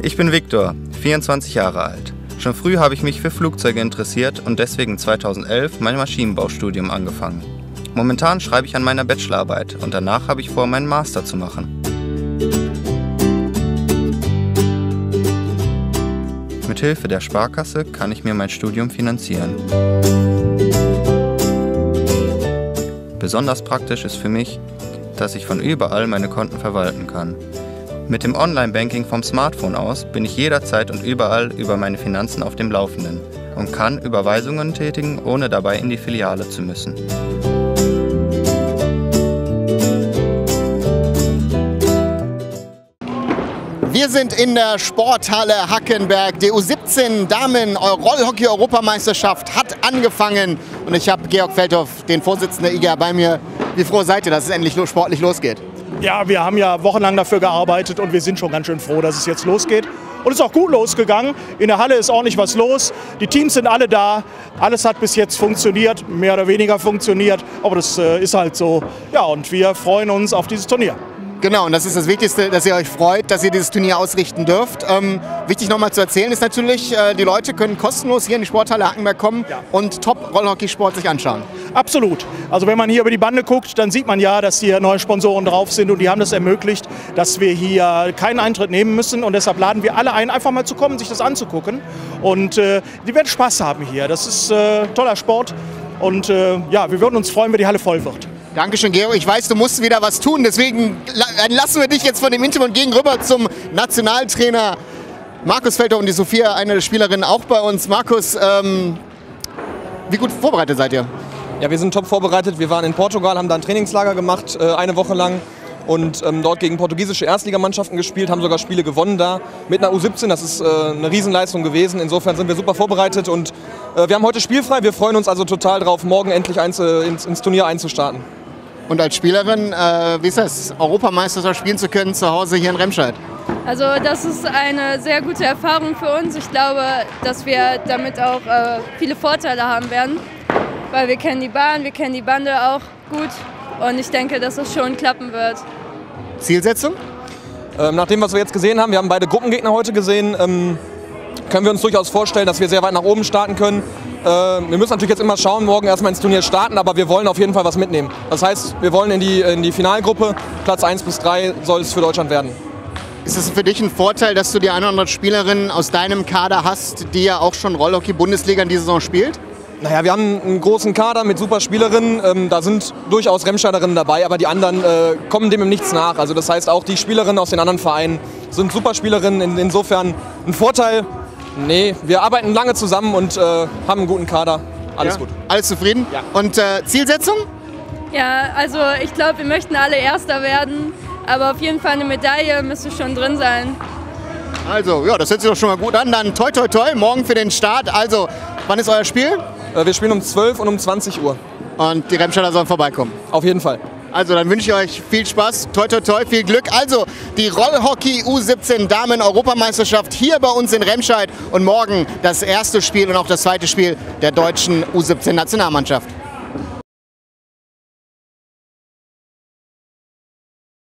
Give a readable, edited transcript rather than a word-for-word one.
Ich bin Viktor, 24 Jahre alt. Schon früh habe ich mich für Flugzeuge interessiert und deswegen 2011 mein Maschinenbaustudium angefangen. Momentan schreibe ich an meiner Bachelorarbeit und danach habe ich vor, meinen Master zu machen. Mit Hilfe der Sparkasse kann ich mir mein Studium finanzieren. Besonders praktisch ist für mich, dass ich von überall meine Konten verwalten kann. Mit dem Online-Banking vom Smartphone aus bin ich jederzeit und überall über meine Finanzen auf dem Laufenden und kann Überweisungen tätigen, ohne dabei in die Filiale zu müssen. Wir sind in der Sporthalle Hackenberg. Die U17 Damen Rollhockey-Europameisterschaft hat angefangen und ich habe Georg Feldhoff, den Vorsitzenden der IGA, bei mir. Wie froh seid ihr, dass es endlich sportlich losgeht? Ja, wir haben ja wochenlang dafür gearbeitet und wir sind schon ganz schön froh, dass es jetzt losgeht. Und es ist auch gut losgegangen. In der Halle ist ordentlich was los. Die Teams sind alle da. Alles hat bis jetzt funktioniert, mehr oder weniger funktioniert. Aber das ist halt so. Ja, und wir freuen uns auf dieses Turnier. Genau, und das ist das Wichtigste, dass ihr euch freut, dass ihr dieses Turnier ausrichten dürft. Wichtig nochmal zu erzählen ist natürlich, die Leute können kostenlos hier in die Sporthalle Hackenberg kommen und Top-Rollhockeysport sich anschauen. Absolut. Also wenn man hier über die Bande guckt, dann sieht man ja, dass hier neue Sponsoren drauf sind und die haben das ermöglicht, dass wir hier keinen Eintritt nehmen müssen und deshalb laden wir alle ein, einfach mal zu kommen, sich das anzugucken und die werden Spaß haben hier. Das ist toller Sport und ja, wir würden uns freuen, wenn die Halle voll wird. Dankeschön, Georg. Ich weiß, du musst wieder was tun, deswegen lassen wir dich jetzt von dem Hintergrund gegenüber zum Nationaltrainer Markus Feldhoff und die Sophia, eine der Spielerinnen, auch bei uns. Markus, wie gut vorbereitet seid ihr? Ja, wir sind top vorbereitet. Wir waren in Portugal, haben da ein Trainingslager gemacht, eine Woche lang. Und dort gegen portugiesische Erstligamannschaften gespielt, haben sogar Spiele gewonnen da mit einer U17. Das ist eine Riesenleistung gewesen. Insofern sind wir super vorbereitet und wir haben heute spielfrei. Wir freuen uns also total drauf, morgen endlich ins Turnier einzustarten. Und als Spielerin, wie ist das, Europameisterschaft spielen zu können zu Hause hier in Remscheid? Also das ist eine sehr gute Erfahrung für uns. Ich glaube, dass wir damit auch viele Vorteile haben werden, weil wir kennen die Bahn, wir kennen die Bande auch gut und ich denke, dass es schon klappen wird. Zielsetzung? Nach dem, was wir jetzt gesehen haben, wir haben beide Gruppengegner heute gesehen, können wir uns durchaus vorstellen, dass wir sehr weit nach oben starten können. Wir müssen natürlich jetzt immer schauen, morgen erstmal ins Turnier starten, aber wir wollen auf jeden Fall was mitnehmen. Das heißt, wir wollen in die Finalgruppe, Platz 1 bis 3 soll es für Deutschland werden. Ist es für dich ein Vorteil, dass du die eine oder andere Spielerin aus deinem Kader hast, die ja auch schon Rollhockey-Bundesliga in dieser Saison spielt? Naja, wir haben einen großen Kader mit super Spielerinnen, da sind durchaus Remscheiderinnen dabei, aber die anderen kommen dem im Nichts nach. Also das heißt, auch die Spielerinnen aus den anderen Vereinen sind super Spielerinnen, insofern ein Vorteil. Nee, wir arbeiten lange zusammen und haben einen guten Kader. Alles gut. Alles zufrieden? Ja. Und Zielsetzung? Ja, also ich glaube, wir möchten alle Erster werden, aber auf jeden Fall eine Medaille müsste schon drin sein. Also, ja, das hört sich doch schon mal gut an. Dann toi toi toi, morgen für den Start. Also, wann ist euer Spiel? Wir spielen um 12 und um 20 Uhr. Und die Remscheider sollen vorbeikommen? Auf jeden Fall. Also dann wünsche ich euch viel Spaß, toi toi toi, viel Glück. Also die Rollhockey U17 Damen Europameisterschaft hier bei uns in Remscheid und morgen das erste Spiel und auch das zweite Spiel der deutschen U17 Nationalmannschaft.